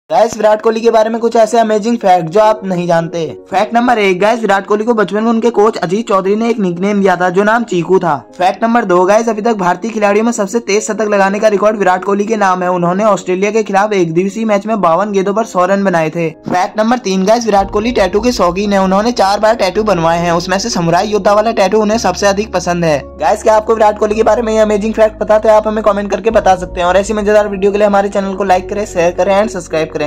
Guys Virat Kohli के बारे में कुछ ऐसे अमेजिंग फैक्ट जो आप नहीं जानते। Fact number 1 guys, Virat Kohli को बचपन में उनके कोच अजीत चौधरी ने एक निकनेम दिया था जो नाम चीकू था। फैक्ट नंबर 2 गाइस, अभी तक भारतीय खिलाड़ियों में सबसे तेज शतक लगाने का रिकॉर्ड विराट कोहली के नाम है। उन्होंने ऑस्ट्रेलिया के खिलाफ एक दिवसीय मैच में 52 गेंदों पर 100 रन बनाए थे। Fact number 3 guys, Virat Kohli tattoo के शौकीन है। उन्होंने 4 बार टैटू बनवाए हैं, उसमें से समुराई योद्धा वाला टैटू उन्हें सबसे अधिक पसंद है। गाइस क्या आपको विराट कोहली के बारे में ये अमेजिंग फैक्ट पता था? आप हमें कमेंट करके बता सकते हैं। और ऐसी मजेदार वीडियो के लिए हमारे चैनल को लाइक करें, शेयर करें एंड सब्सक्राइब करें।